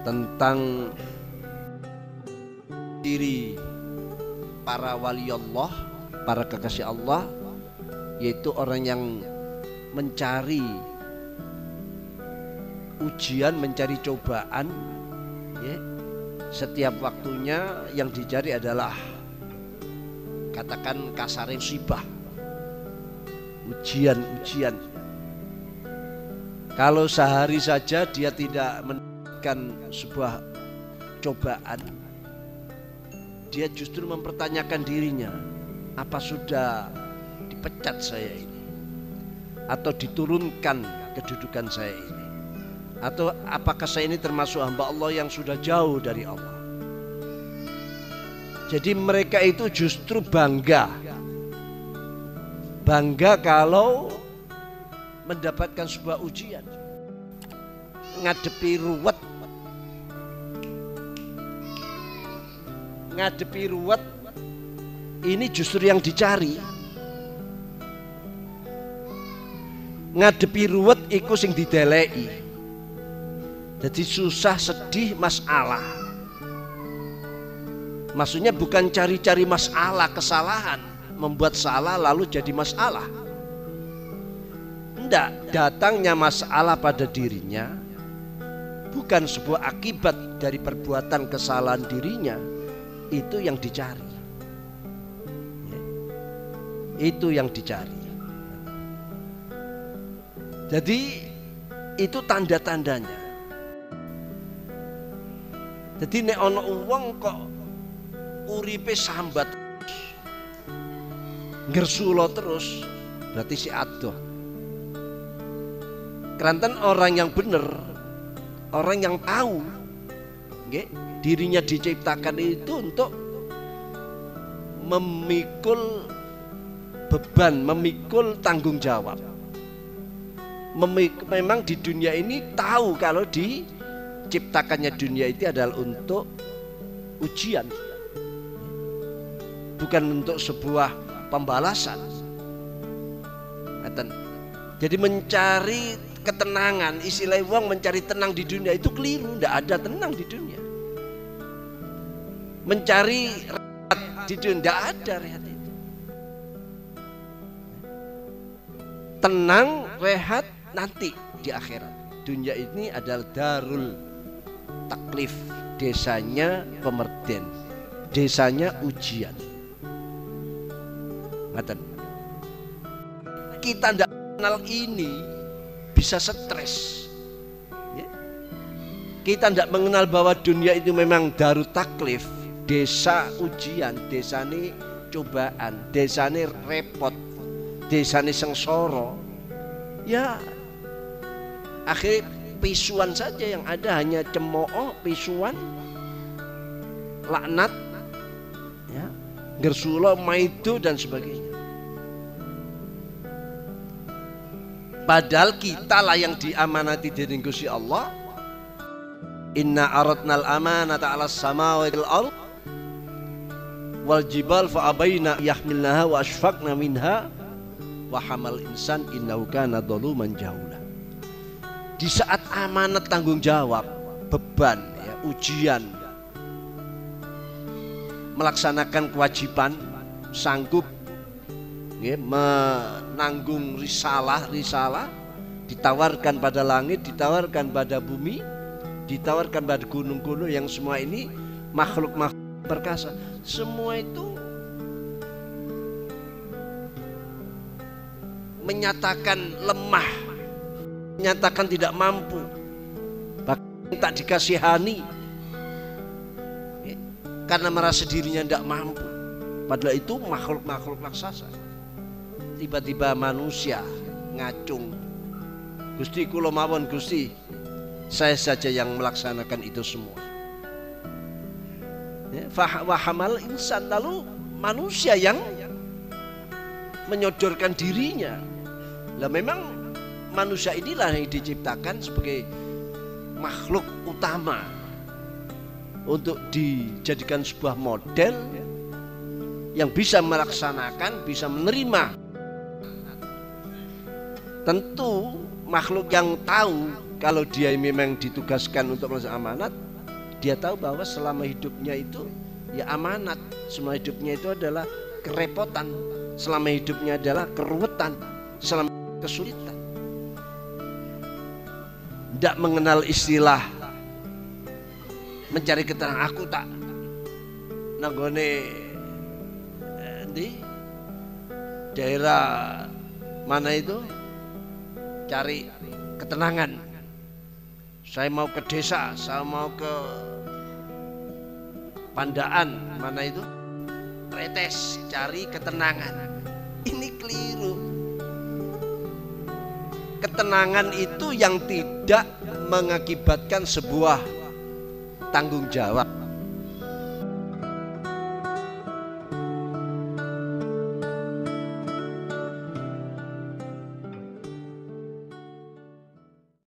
tentang diri para wali Allah, para kekasih Allah, yaitu orang yang mencari ujian, mencari cobaan, ya. Setiap waktunya yang dicari adalah, katakan kasarnya musibah, ujian. Kalau sehari saja dia tidak mendapatkan sebuah cobaan, dia justru mempertanyakan dirinya, apa sudah dipecat saya ini, atau diturunkan kedudukan saya ini, atau apakah saya ini termasuk hamba Allah yang sudah jauh dari Allah. Jadi mereka itu justru bangga kalau mendapatkan sebuah ujian, ngadepi ruwet ini justru yang dicari. Ngadepi ruwet iku sing dideleki. Jadi susah, sedih, masalah. Maksudnya bukan cari-cari masalah, kesalahan, membuat salah lalu jadi masalah. Tidak, datangnya masalah pada dirinya bukan sebuah akibat dari perbuatan kesalahan dirinya, itu yang dicari. Itu yang dicari. Jadi itu tanda-tandanya. Jadi nek ana wong kok uripe sambat ngersula terus, berarti si adoh. Keranten orang yang benar, orang yang tahu, nggih, dirinya diciptakan itu untuk memikul beban, memikul tanggung jawab. Memang di dunia ini tahu kalau diciptakannya dunia itu adalah untuk ujian, bukan untuk sebuah pembalasan. Jadi mencari ketenangan, istilah wong mencari tenang di dunia itu keliru, tidak ada tenang di dunia. Mencari rehat di dunia, tidak ada rehat itu. Tenang, rehat nanti di akhirat. Dunia ini adalah darul taklif, desanya pemerden, desanya ujian. Kita tidak kenal ini bisa stres, ya. Kita tidak mengenal bahwa dunia itu memang darut taklif, desa ujian, desa ini cobaan, desa ini repot, desa ini sengsara. Ya akhirnya pisuan saja yang ada, hanya cemooh, pisuan, laknat, ya, gersula, maido dan sebagainya. Padahal kita lah yang diamanati dening Gusti Allah. Inna aradnal amanata 'alas samawati wal ardh wal jibal fa abaina yahmilnaha wa ashfaqna minha wa hamal insan innahu kana dzaluman jahula. Di saat amanat tanggung jawab, beban, ya, ujian, melaksanakan kewajiban, sanggup, ya, menanggung risalah, ditawarkan pada langit, ditawarkan pada bumi, ditawarkan pada gunung-gunung yang semua ini makhluk-makhluk perkasa. Semua itu menyatakan lemah, menyatakan tidak mampu, bahkan tak dikasihani, ya, karena merasa dirinya tidak mampu. Padahal itu makhluk-makhluk raksasa. Tiba-tiba manusia ngacung, Gusti kula mawon Gusti, saya saja yang melaksanakan itu semua. Ya, fahamal insan, lalu manusia yang menyodorkan dirinya. Lah memang manusia inilah yang diciptakan sebagai makhluk utama untuk dijadikan sebuah model yang bisa melaksanakan, bisa menerima. Tentu makhluk yang tahu kalau dia memang ditugaskan untuk melaksanakan amanat, Dia tahu bahwa selama hidupnya itu ya amanat, selama hidupnya itu adalah kerepotan, selama hidupnya adalah keruwetan, selama kesulitan. Tidak mengenal istilah mencari keterangan. Aku tak nanggone di daerah mana itu cari ketenangan. Saya mau ke desa, saya mau ke Pandaan, mana itu Tretes, cari ketenangan. Ini keliru. Ketenangan itu yang tidak mengakibatkan sebuah tanggung jawab.